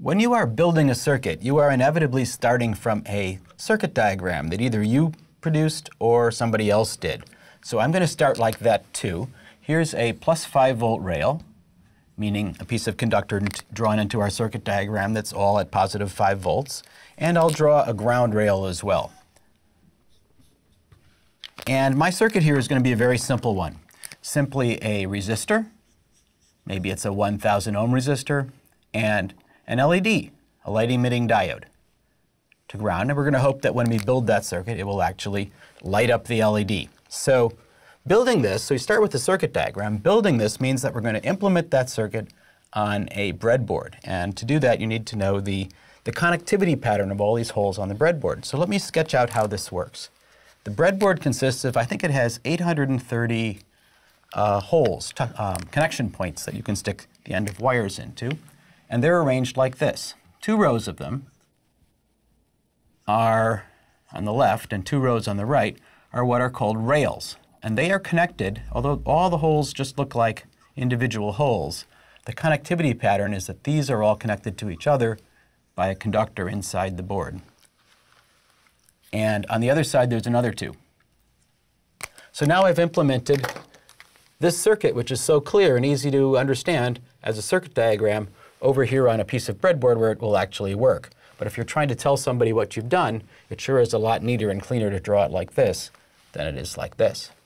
When you are building a circuit, you are inevitably starting from a circuit diagram that either you produced or somebody else did. So I'm going to start like that too. Here's a plus 5 volt rail, meaning a piece of conductor drawn into our circuit diagram that's all at positive 5 volts. And I'll draw a ground rail as well. And my circuit here is going to be a very simple one. Simply a resistor, maybe it's a 1000 ohm resistor, and an LED, a light emitting diode, to ground. And we're going to hope that when we build that circuit, it will actually light up the LED. So building this, so we start with the circuit diagram. Building this means that we're going to implement that circuit on a breadboard. And to do that, you need to know the connectivity pattern of all these holes on the breadboard. So let me sketch out how this works. The breadboard consists of, I think it has 830 holes, connection points that you can stick the end of wires into. And they're arranged like this. 2 rows of them are on the left, and 2 rows on the right are what are called rails. And they are connected, although all the holes just look like individual holes. The connectivity pattern is that these are all connected to each other by a conductor inside the board. And on the other side, there's another 2. So now I've implemented this circuit, which is so clear and easy to understand as a circuit diagram, over here on a piece of breadboard where it will actually work. But if you're trying to tell somebody what you've done, it sure is a lot neater and cleaner to draw it like this than it is like this.